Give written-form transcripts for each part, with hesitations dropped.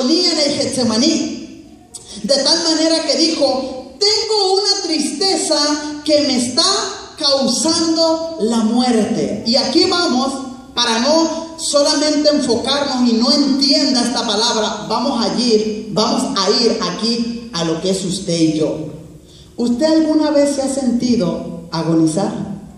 agonía en el Getsemaní. De tal manera que dijo: tengo una tristeza que me está causando la muerte. Y aquí vamos, para no solamente enfocarnos y no entienda esta palabra, vamos a ir aquí a lo que es usted y yo. ¿Usted alguna vez se ha sentido agonizar?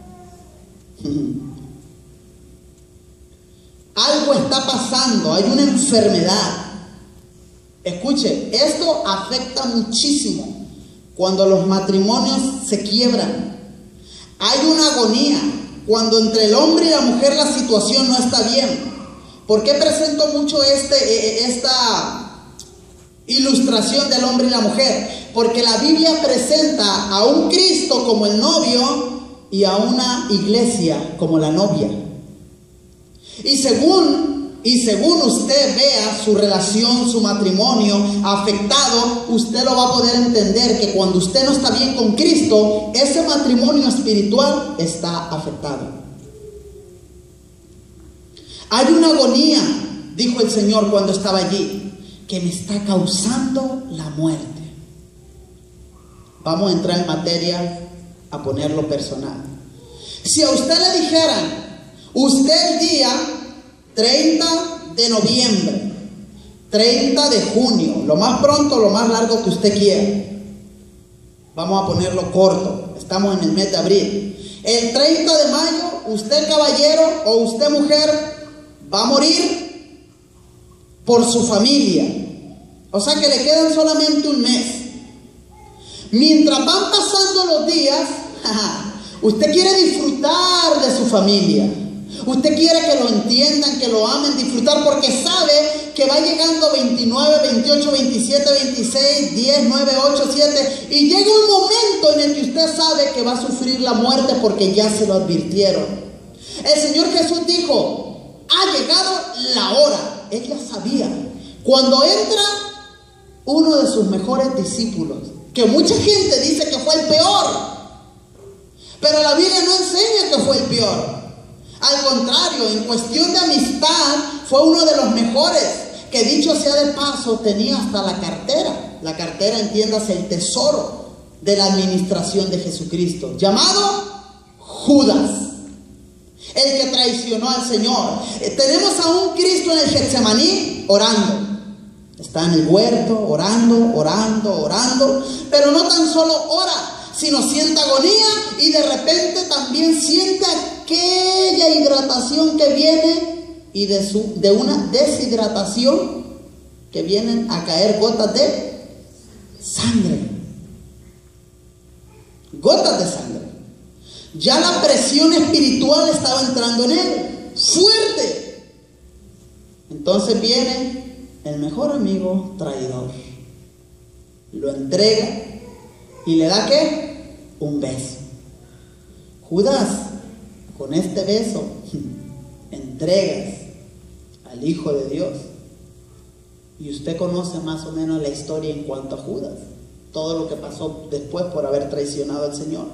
Algo está pasando, hay una enfermedad. Escuche, esto afecta muchísimo cuando los matrimonios se quiebran. Hay una agonía cuando entre el hombre y la mujer la situación no está bien. ¿Por qué presento mucho esta ilustración del hombre y la mujer? Porque la Biblia presenta a un Cristo como el novio y a una iglesia como la novia. Y según usted vea su relación, su matrimonio afectado, usted lo va a poder entender que cuando usted no está bien con Cristo, ese matrimonio espiritual está afectado. Hay una agonía, dijo el Señor cuando estaba allí, que me está causando la muerte. Vamos a entrar en materia, a ponerlo personal. Si a usted le dijeran: usted el día 30 de noviembre, 30 de junio, lo más pronto, lo más largo que usted quiera, vamos a ponerlo corto, estamos en el mes de abril, el 30 de mayo, usted caballero o usted mujer va a morir por su familia, o sea que le quedan solamente un mes. Mientras van pasando los días, usted quiere disfrutar de su familia. Usted quiere que lo entiendan, que lo amen, disfrutar, porque sabe que va llegando 29, 28, 27, 26, 10, 9, 8, 7. Y llega un momento en el que usted sabe que va a sufrir la muerte porque ya se lo advirtieron. El Señor Jesús dijo: ha llegado la hora. Él ya sabía. Cuando entra uno de sus mejores discípulos, que mucha gente dice que fue el peor, pero la Biblia no enseña que fue el peor. Al contrario, en cuestión de amistad, fue uno de los mejores, que dicho sea de paso, tenía hasta la cartera. La cartera, entiéndase, el tesoro de la administración de Jesucristo, llamado Judas, el que traicionó al Señor. Tenemos a un Cristo en el Getsemaní orando. Está en el huerto, orando, pero no tan solo ora, sino siente agonía y de repente también siente aquella hidratación que viene y de una deshidratación que vienen a caer gotas de sangre. Gotas de sangre. Ya la presión espiritual estaba entrando en él, fuerte. Entonces viene el mejor amigo traidor, lo entrega y le da ¿qué? Un beso. Judas, con este beso entregas al Hijo de Dios. Y usted conoce más o menos la historia en cuanto a Judas, todo lo que pasó después por haber traicionado al Señor.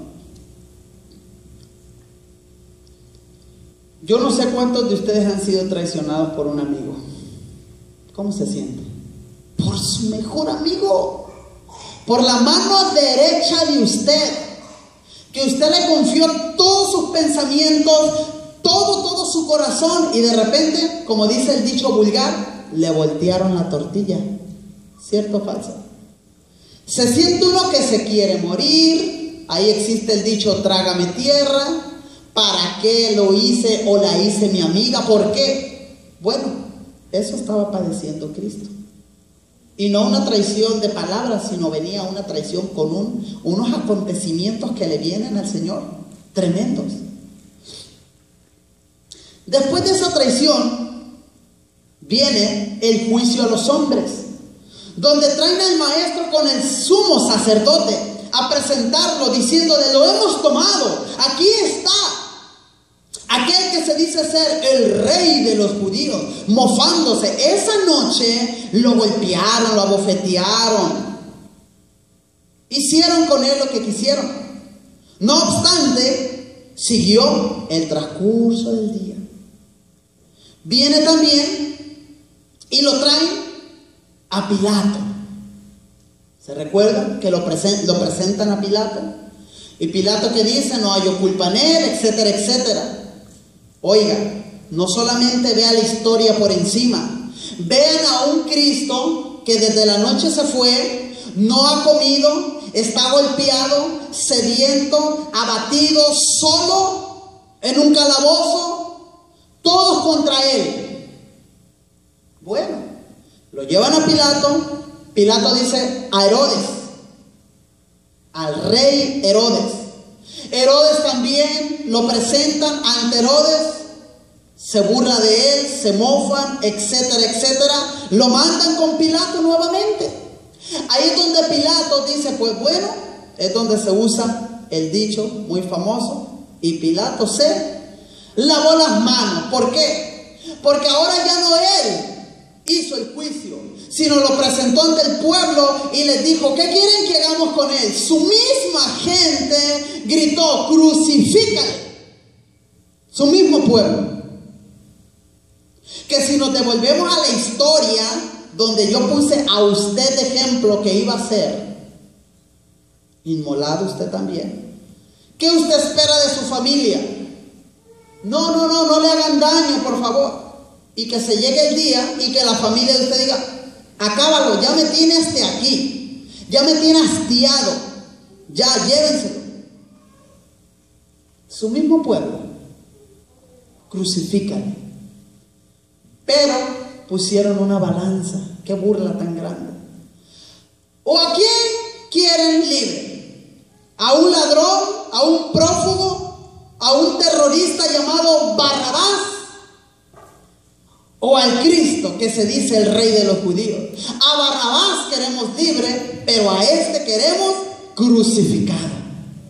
Yo no sé cuántos de ustedes han sido traicionados por un amigo. ¿Cómo se siente? Por su mejor amigo, por la mano derecha de usted, que usted le confió todos sus pensamientos, todo su corazón, y de repente, como dice el dicho vulgar, le voltearon la tortilla. ¿Cierto o falso? Se siente uno que se quiere morir. Ahí existe el dicho: trágame tierra. ¿Para qué lo hice o la hice mi amiga? ¿Por qué? Bueno, eso estaba padeciendo Cristo. Y no una traición de palabras, sino venía una traición con unos acontecimientos que le vienen al Señor, tremendos. Después de esa traición, viene el juicio a los hombres, donde traen al maestro con el sumo sacerdote a presentarlo, diciéndole: lo hemos tomado, aquí está aquel que se dice ser el rey de los judíos, mofándose. Esa noche lo golpearon, lo abofetearon, hicieron con él lo que quisieron. No obstante, siguió el transcurso del día. Viene también y lo traen a Pilato. ¿Se recuerdan que lo presentan a Pilato? Y Pilato que dice, no hay culpa en él, etcétera, etcétera. Oiga, no solamente vea la historia por encima, vean a un Cristo que desde la noche se fue, no ha comido, está golpeado, sediento, abatido, solo, en un calabozo, todos contra él. Bueno, lo llevan a Pilato. Pilato dice a Herodes, al rey Herodes. Herodes también lo presentan ante Herodes, se burla de él, se mofan, etcétera, etcétera. Lo mandan con Pilato nuevamente. Ahí es donde Pilato dice, pues bueno, es donde se usa el dicho muy famoso, y Pilato se lavó las manos. ¿Por qué? Porque ahora ya no él hizo el juicio, sino lo presentó ante el pueblo y les dijo, ¿qué quieren que hagamos con él? Su misma gente gritó, crucifícale. Su mismo pueblo. Que si nos devolvemos a la historia donde yo puse a usted de ejemplo que iba a ser inmolado usted también, ¿qué usted espera de su familia? No le hagan daño, por favor. Y que se llegue el día y que la familia de usted diga, acábalo, ya me tiene hasta aquí, ya me tiene hastiado, ya llévenselo. Su mismo pueblo, crucifícale. Pero pusieron una balanza. Qué burla tan grande. ¿O a quién quieren libre? ¿A un ladrón? ¿A un prófugo? ¿A un terrorista llamado Barrabás? ¿O al Cristo que se dice el rey de los judíos? A Barrabás queremos libre, pero a este queremos crucificado.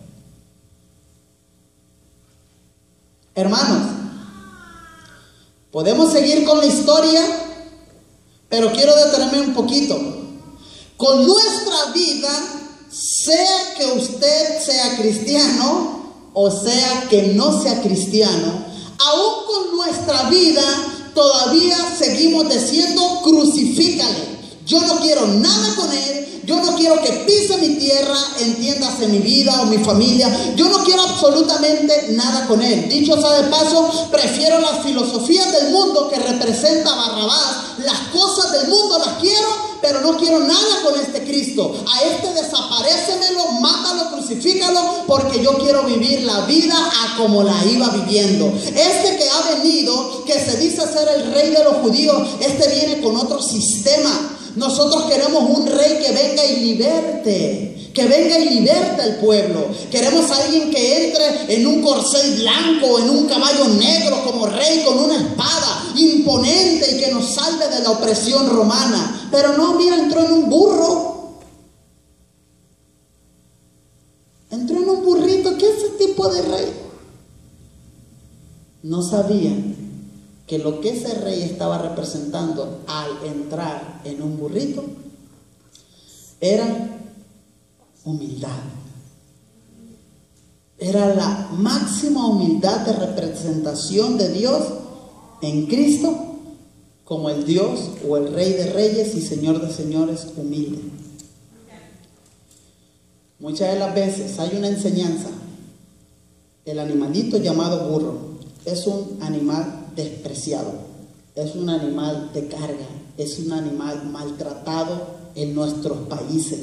Hermanos, podemos seguir con la historia, pero quiero detenerme un poquito. Con nuestra vida, sea que usted sea cristiano o sea que no sea cristiano, aún con nuestra vida todavía seguimos diciendo crucifícale. Yo no quiero nada con él. Yo no quiero que pise mi tierra, entiéndase mi vida o mi familia. Yo no quiero absolutamente nada con él. Dicho sea de paso, prefiero las filosofías del mundo que representa Barrabás. Las cosas del mundo las quiero, pero no quiero nada con este Cristo. A este desaparécemelo, mátalo, crucifícalo, porque yo quiero vivir la vida a como la iba viviendo. Este que ha venido, que se dice ser el rey de los judíos, este viene con otro sistema. Nosotros queremos un rey que venga y liberte, que venga y liberte al pueblo. Queremos a alguien que entre en un corcel blanco, en un caballo negro como rey, con una espada imponente y que nos salve de la opresión romana. Pero no, mira, entró en un burro. Entró en un burrito. ¿Qué es ese tipo de rey? No sabían que lo que ese rey estaba representando al entrar en un burrito era humildad. Era la máxima humildad de representación de Dios en Cristo como el Dios o el Rey de Reyes y Señor de Señores humilde. Muchas de las veces hay una enseñanza. El animalito llamado burro es un animal despreciado, es un animal de carga, es un animal maltratado en nuestros países.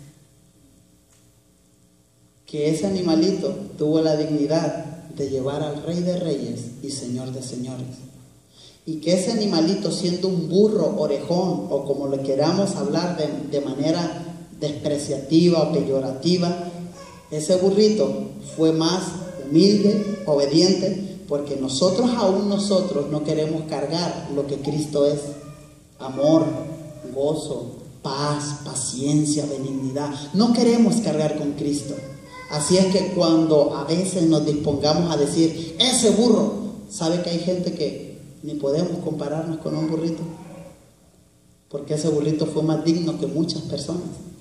Que ese animalito tuvo la dignidad de llevar al Rey de Reyes y Señor de Señores. Y que ese animalito, siendo un burro orejón, o como le queramos hablar de manera despreciativa o peyorativa, ese burrito fue más humilde, obediente, porque nosotros no queremos cargar lo que Cristo es: amor, gozo, paz, paciencia, benignidad. No queremos cargar con Cristo. Así es que cuando a veces nos dispongamos a decir ese burro, ¿sabe que hay gente que ni podemos compararnos con un burrito? Porque ese burrito fue más digno que muchas personas.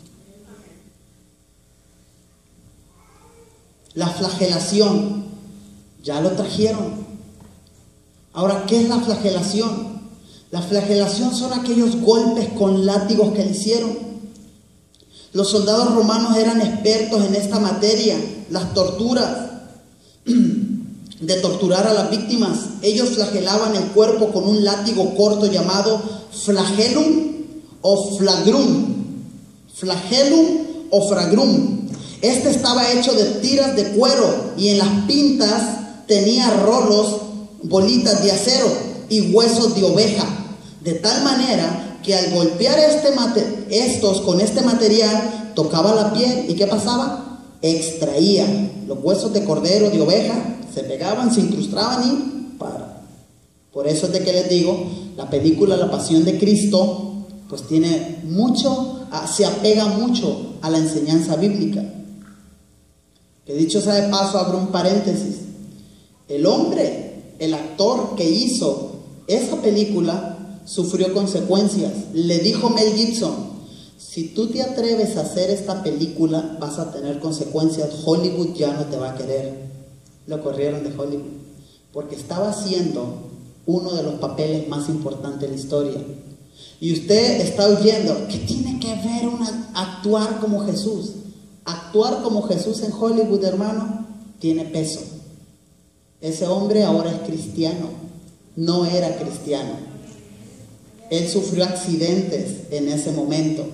La flagelación ya lo trajeron. Ahora, ¿qué es la flagelación? La flagelación son aquellos golpes con látigos que le hicieron. Los soldados romanos eran expertos en esta materia, las torturas, de torturar a las víctimas. Ellos flagelaban el cuerpo con un látigo corto llamado flagellum o flagrum. Flagellum o flagrum. Este estaba hecho de tiras de cuero y en las pintas tenía rolos, bolitas de acero y huesos de oveja. De tal manera que al golpear estos con este material, tocaba la piel y ¿qué pasaba? Extraía los huesos de cordero, de oveja, se pegaban, se incrustaban y para. Por eso es de que les digo, la película La Pasión de Cristo pues tiene mucho, se apega mucho a la enseñanza bíblica. Que dicho sea de paso, abro un paréntesis. El hombre, el actor que hizo esa película, sufrió consecuencias. Le dijo Mel Gibson: si tú te atreves a hacer esta película, vas a tener consecuencias. Hollywood ya no te va a querer. Lo corrieron de Hollywood porque estaba haciendo uno de los papeles más importantes de la historia. Y usted está oyendo, ¿qué tiene que ver actuar como Jesús? Actuar como Jesús en Hollywood, hermano, tiene peso. Ese hombre ahora es cristiano, no era cristiano. Él sufrió accidentes en ese momento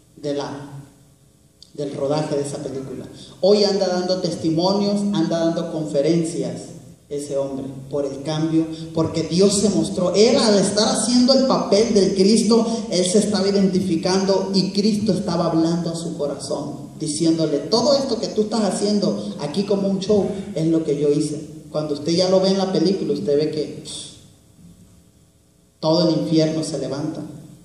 del rodaje de esa película. Hoy anda dando testimonios, anda dando conferencias, ese hombre, por el cambio, porque Dios se mostró. Él, al estar haciendo el papel del Cristo, él se estaba identificando y Cristo estaba hablando a su corazón, diciéndole: todo esto que tú estás haciendo aquí como un show es lo que yo hice. Cuando usted ya lo ve en la película, usted ve que todo el infierno se levanta.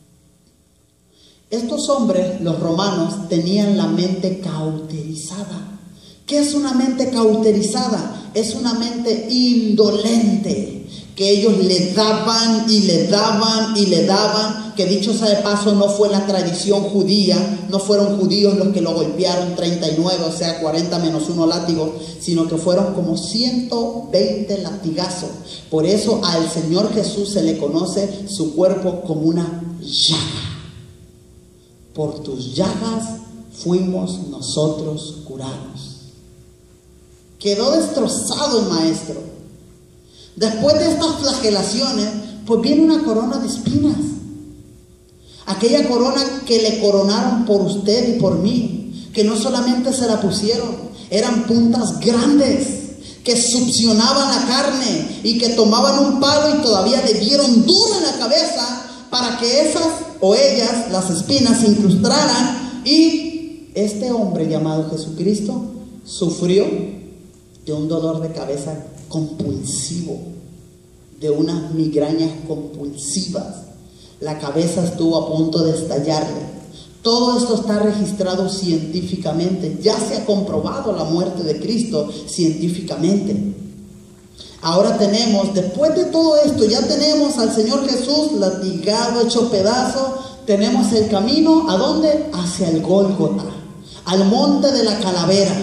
Estos hombres, los romanos, tenían la mente cauterizada. ¿Qué es una mente cauterizada? Es una mente indolente, que ellos le daban y le daban y le daban, que dicho sea de paso, no fue la tradición judía, no fueron judíos los que lo golpearon 39, o sea 40 menos 1 látigo, sino que fueron como 120 latigazos. Por eso al Señor Jesús se le conoce su cuerpo como una llaga. Por tus llagas fuimos nosotros curados. Quedó destrozado el maestro. Después de estas flagelaciones, pues viene una corona de espinas. Aquella corona que le coronaron por usted y por mí, que no solamente se la pusieron, eran puntas grandes que succionaban la carne y que tomaban un palo y todavía le dieron duro en la cabeza para que esas o ellas, las espinas, se incrustaran. Y este hombre llamado Jesucristo sufrió de un dolor de cabeza compulsivo, de unas migrañas compulsivas. La cabeza estuvo a punto de estallarle. Todo esto está registrado científicamente. Ya se ha comprobado la muerte de Cristo científicamente. Ahora tenemos, después de todo esto, ya tenemos al Señor Jesús latigado, hecho pedazo. Tenemos el camino, ¿a dónde? Hacia el Gólgota, al monte de la calavera.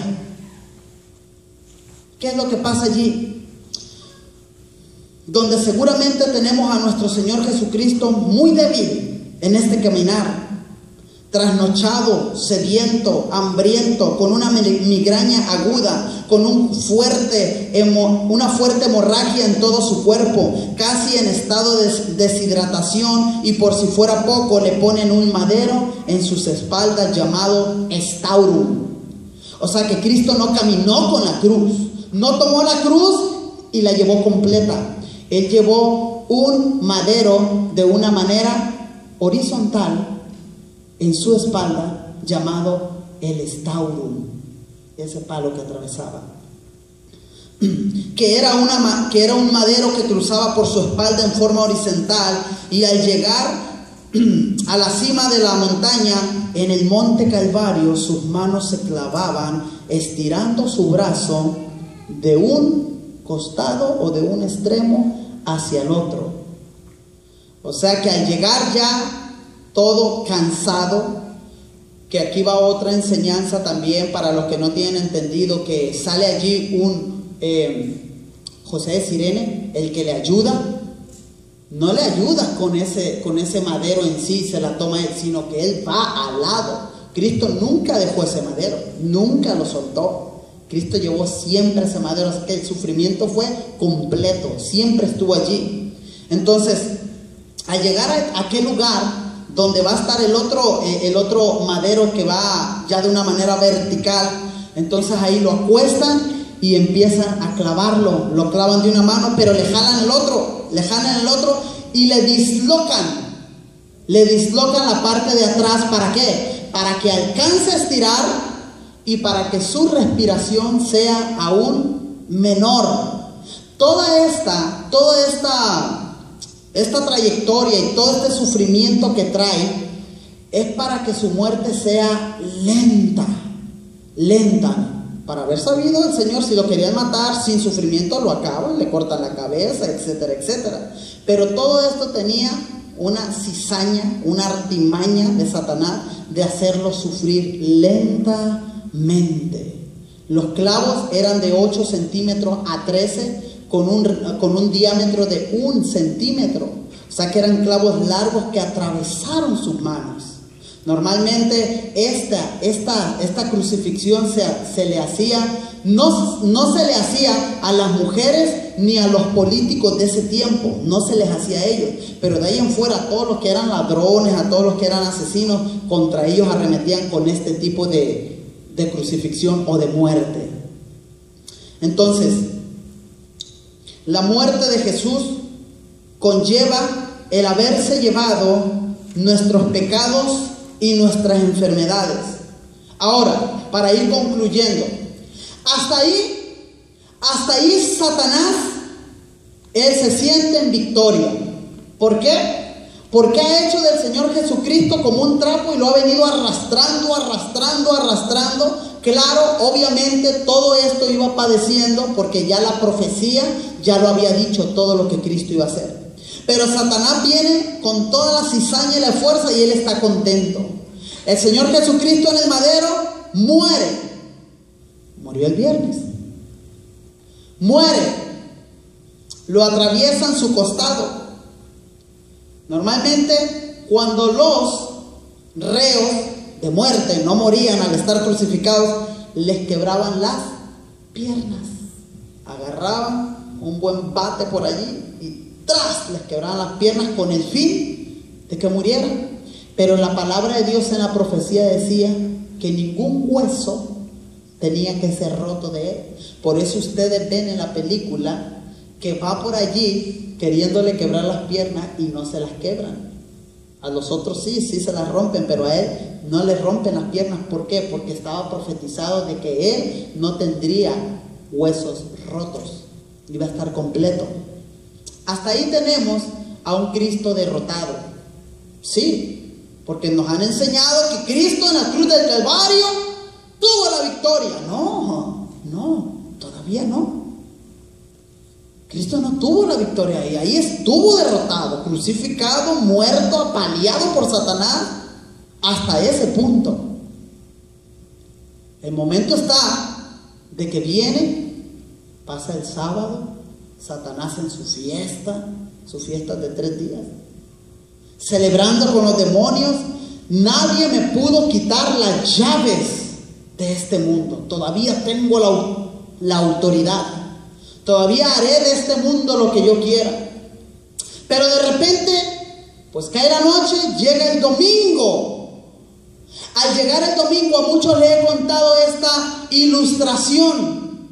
¿Qué es lo que pasa allí? Donde seguramente tenemos a nuestro Señor Jesucristo muy débil en este caminar, trasnochado, sediento, hambriento, con una migraña aguda, con una fuerte hemorragia en todo su cuerpo, casi en estado de deshidratación, y por si fuera poco le ponen un madero en sus espaldas llamado estaurum. O sea que Cristo no caminó con la cruz, no tomó la cruz y la llevó completa. Él llevó un madero de una manera horizontal en su espalda, llamado el estaurum, ese palo que atravesaba, que era un madero que cruzaba por su espalda en forma horizontal, y al llegar a la cima de la montaña, en el monte Calvario, sus manos se clavaban, estirando su brazo de un costado o de un extremo hacia el otro. O sea que al llegar ya todo cansado, que aquí va otra enseñanza también para los que no tienen entendido, que sale allí un José de Cirene, el que le ayuda, no le ayuda con ese madero en sí, se la toma él, sino que él va al lado. Cristo nunca dejó ese madero, nunca lo soltó. Cristo llevó siempre ese madero, así que el sufrimiento fue completo, siempre estuvo allí. Entonces, al llegar a aquel lugar donde va a estar el otro madero que va ya de una manera vertical, entonces ahí lo acuestan y empiezan a clavarlo. Lo clavan de una mano, pero le jalan el otro y le dislocan la parte de atrás. ¿Para qué? Para que alcance a estirar y para que su respiración sea aún menor. Toda esta trayectoria y todo este sufrimiento que trae es para que su muerte sea lenta. Para haber sabido el Señor, si lo querían matar sin sufrimiento, lo acaban, le cortan la cabeza, etcétera, etcétera. Pero todo esto tenía una cizaña, una artimaña de Satanás de hacerlo sufrir lentamente. Los clavos eran de 8 centímetros a 13 con un diámetro de 1 centímetro. O sea que eran clavos largos que atravesaron sus manos. Normalmente esta crucifixión se le hacía, no se le hacía a las mujeres ni a los políticos de ese tiempo, no se les hacía a ellos, pero de ahí en fuera a todos los que eran ladrones, a todos los que eran asesinos, contra ellos arremetían con este tipo de crucifixión o de muerte. Entonces, la muerte de Jesús conlleva el haberse llevado nuestros pecados y nuestras enfermedades. Ahora, para ir concluyendo, hasta ahí Satanás, él se siente en victoria. ¿Por qué? Porque ha hecho del Señor Jesucristo como un trapo y lo ha venido arrastrando. Claro, obviamente todo esto iba padeciendo porque ya la profecía ya lo había dicho todo lo que Cristo iba a hacer. Pero Satanás viene con toda la cizaña y la fuerza y él está contento. El Señor Jesucristo en el madero muere. Murió el viernes. Muere. Lo atraviesan su costado. Normalmente cuando los reos de muerte no morían al estar crucificados, les quebraban las piernas. Agarraban un buen bate por allí y ¡tras! Les quebraban las piernas con el fin de que murieran. Pero la palabra de Dios en la profecía decía que ningún hueso tenía que ser roto de él. Por eso ustedes ven en la película que va por allí queriéndole quebrar las piernas y no se las quebran. A los otros sí se las rompen, pero a él no le rompen las piernas. ¿Por qué? Porque estaba profetizado de que él no tendría huesos rotos, iba a estar completo. Hasta ahí tenemos a un Cristo derrotado. Sí, porque nos han enseñado que Cristo en la cruz del Calvario tuvo la victoria. No, todavía no. Cristo no tuvo la victoria ahí. Ahí estuvo derrotado, crucificado, muerto, apaleado por Satanás, hasta ese punto. El momento está de que viene, pasa el sábado, Satanás en su fiesta de 3 días, celebrando con los demonios. Nadie me pudo quitar las llaves de este mundo. Todavía tengo la autoridad. Todavía haré de este mundo lo que yo quiera. Pero de repente, pues cae la noche, llega el domingo. Al llegar el domingo, a muchos les he contado esta ilustración.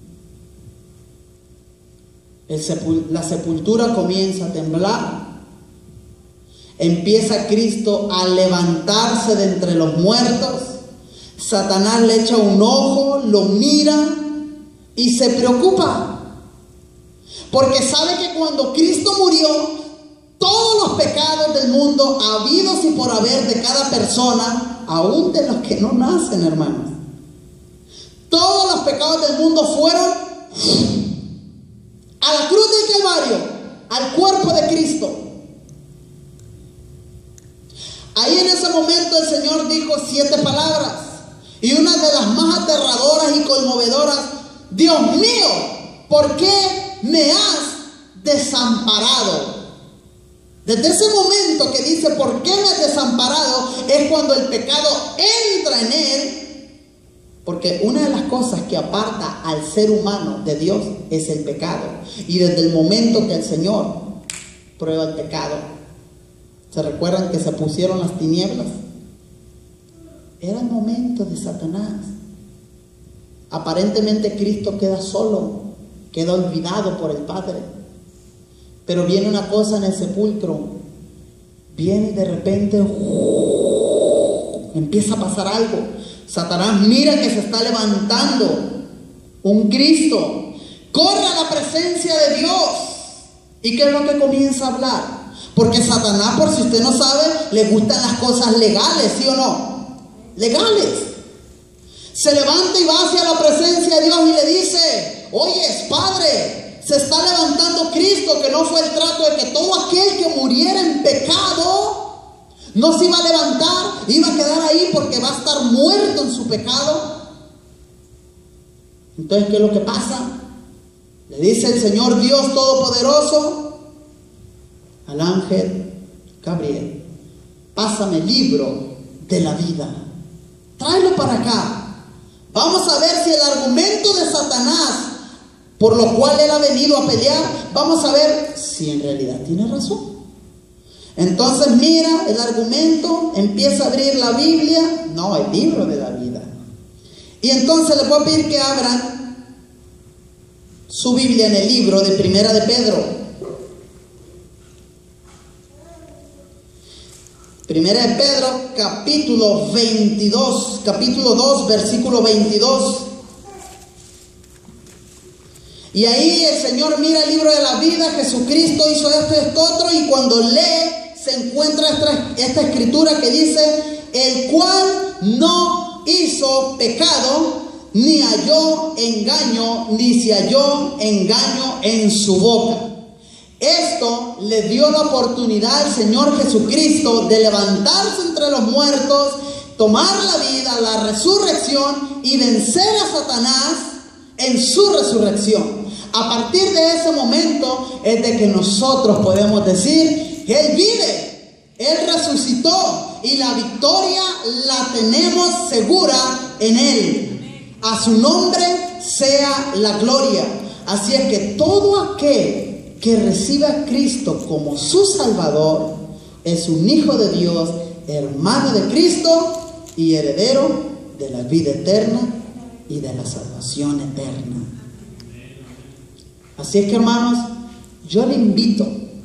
La sepultura comienza a temblar. Empieza Cristo a levantarse de entre los muertos. Satanás le echa un ojo, lo mira y se preocupa. Porque sabe que cuando Cristo murió, todos los pecados del mundo, habidos y por haber de cada persona, aún de los que no nacen, hermanos, todos los pecados del mundo fueron a la cruz del Calvario, al cuerpo de Cristo. Ahí en ese momento el Señor dijo 7 palabras, y una de las más aterradoras y conmovedoras: Dios mío, ¿por qué me has desamparado? Desde ese momento que dice, ¿por qué me has desamparado?, es cuando el pecado entra en él. Porque una de las cosas que aparta al ser humano de Dios es el pecado. Y desde el momento que el Señor prueba el pecado, ¿se recuerdan que se pusieron las tinieblas? Era el momento de Satanás. Aparentemente Cristo queda solo, queda olvidado por el Padre. Pero viene una cosa en el sepulcro. Viene y de repente empieza a pasar algo. Satanás mira que se está levantando un Cristo. Corre a la presencia de Dios. ¿Y qué es lo que comienza a hablar? Porque Satanás, por si usted no sabe, le gustan las cosas legales, ¿sí o no? Legales. Se levanta y va hacia la presencia de Dios y le dice, oye, Padre, se está levantando Cristo, que no fue el trato de que todo aquel que muriera en pecado no se iba a levantar, iba a quedar ahí porque va a estar muerto en su pecado. Entonces, ¿qué es lo que pasa? Le dice el Señor Dios Todopoderoso al ángel Gabriel, pásame el libro de la vida, tráelo para acá. Vamos a ver si el argumento de Satanás, por lo cual él ha venido a pelear, vamos a ver si en realidad tiene razón. Entonces mira el argumento, empieza a abrir la Biblia, no, el libro de la vida. Y entonces le voy a pedir que abran su Biblia en el libro de Primera de Pedro. Primera de Pedro, capítulo 22, capítulo 2, versículo 22. Y ahí el Señor mira el libro de la vida, Jesucristo hizo esto, otro, y cuando lee, se encuentra esta escritura que dice, el cual no hizo pecado, ni halló engaño, ni se halló engaño en su boca. Esto le dio la oportunidad al Señor Jesucristo de levantarse entre los muertos, tomar la vida, la resurrección y vencer a Satanás en su resurrección. A partir de ese momento es de que nosotros podemos decir, Él vive, Él resucitó y la victoria la tenemos segura en Él. A su nombre sea la gloria. Así es que todo aquel que recibe a Cristo como su Salvador es un hijo de Dios, hermano de Cristo y heredero de la vida eterna y de la salvación eterna. Así es que, hermanos, yo le invito.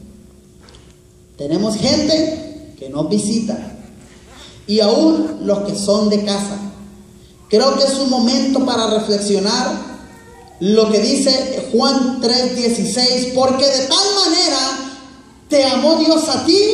Tenemos gente que nos visita y aún los que son de casa. Creo que es un momento para reflexionar lo que dice Juan 3:16, porque de tal manera te amó Dios a ti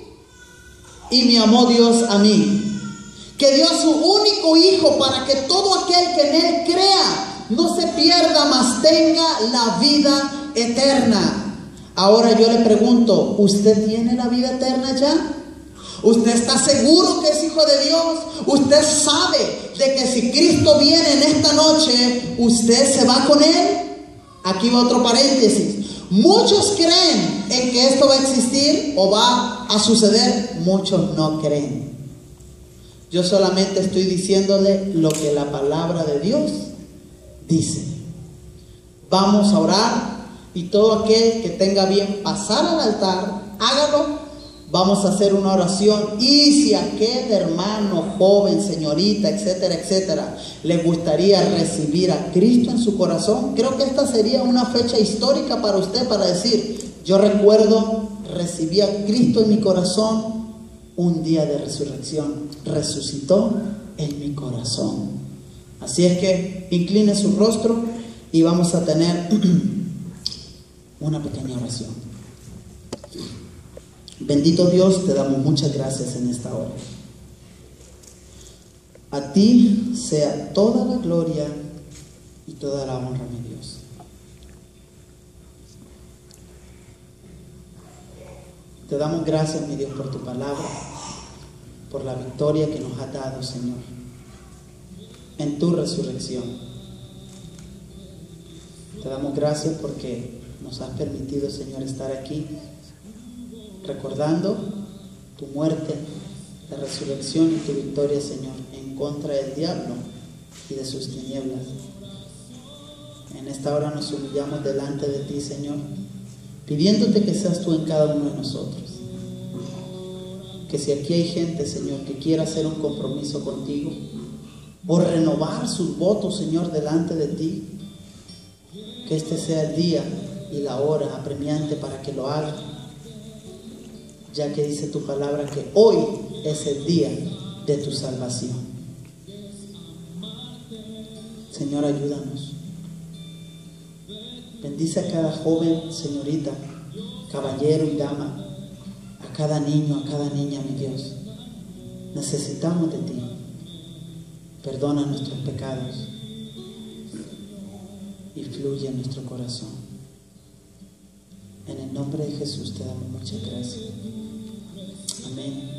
y me amó Dios a mí, que dio a su único Hijo para que todo aquel que en Él crea no se pierda, mas tenga la vida eterna. Ahora yo le pregunto, ¿usted tiene la vida eterna ya? ¿Usted está seguro que es hijo de Dios? ¿Usted sabe de que si Cristo viene en esta noche, usted se va con Él? Aquí va otro paréntesis. Muchos creen en que esto va a existir o va a suceder. Muchos no creen. Yo solamente estoy diciéndole lo que la palabra de Dios dice. Vamos a orar y todo aquel que tenga bien pasar al altar, hágalo. Vamos a hacer una oración y si aquel hermano, joven, señorita, etcétera, etcétera, le gustaría recibir a Cristo en su corazón, creo que esta sería una fecha histórica para usted para decir, yo recuerdo, recibí a Cristo en mi corazón un día de resurrección, resucitó en mi corazón. Así es que incline su rostro y vamos a tener una pequeña oración. Bendito Dios, te damos muchas gracias en esta hora. A ti sea toda la gloria y toda la honra, mi Dios. Te damos gracias, mi Dios, por tu palabra, por la victoria que nos has dado, Señor, en tu resurrección. Te damos gracias porque nos has permitido, Señor, estar aquí recordando tu muerte, la resurrección y tu victoria, Señor, en contra del diablo y de sus tinieblas. En esta hora nos humillamos delante de ti, Señor, pidiéndote que seas tú en cada uno de nosotros. Que si aquí hay gente, Señor, que quiera hacer un compromiso contigo o renovar sus votos, Señor, delante de ti, que este sea el día y la hora apremiante para que lo hagan, ya que dice tu palabra que hoy es el día de tu salvación. Señor, ayúdanos. Bendice a cada joven, señorita, caballero y dama, a cada niño, a cada niña, mi Dios. Necesitamos de ti. Perdona nuestros pecados y fluye en nuestro corazón. En el nombre de Jesús te damos muchas gracias. Amén.